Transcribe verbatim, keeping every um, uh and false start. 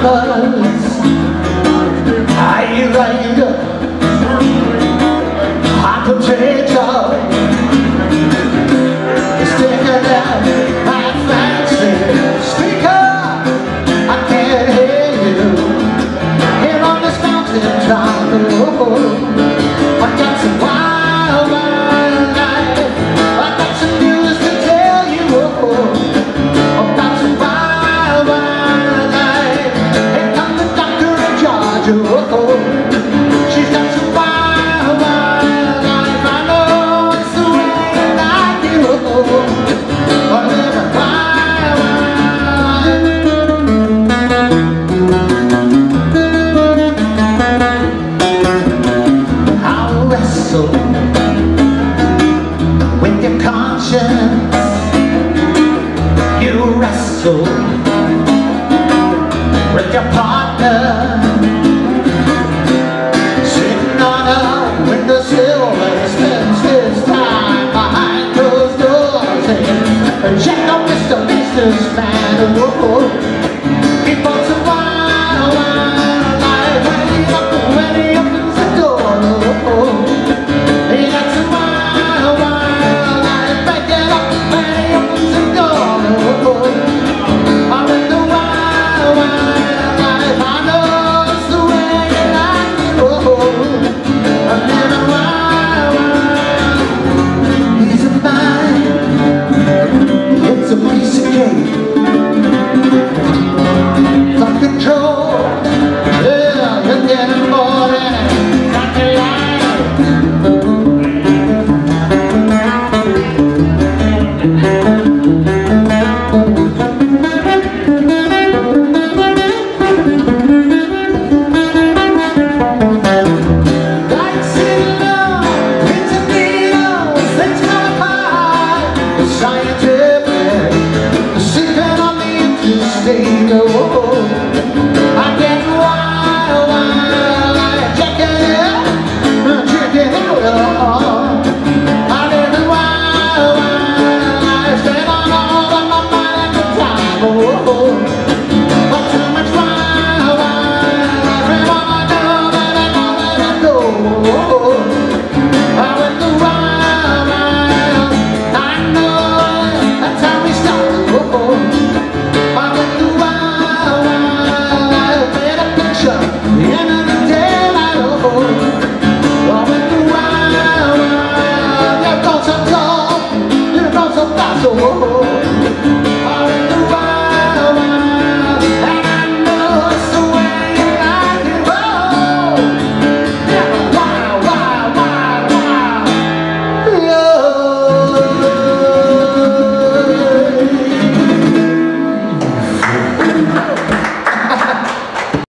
pajamas, I ride hot potato, sticking out my fancy speaker. I can't hear you here on this mountain top. Oh, I got some wild, wild life. I got some news to tell you. Oh, I got some wild, wild life. Here comes the doctor in charge. Oh, she's got some wild, wild life. I know it's the way that I do. Oh, I live a wild, wild life. I'll wrestle with your conscience. You wrestle with your partner, sitting on a windowsill and spends his time behind closed doors. And check on Mister Businessman. Whoa, he puts a wild, wild life when he up, when he opens the door. Oh, he got some wild, wild life. Back it up when he opens the door. Oh, I'm in the wild, wild life. I know it's the way that I do. Oh, I'm in a wild, wild. He's a mine. It's a piece of cake.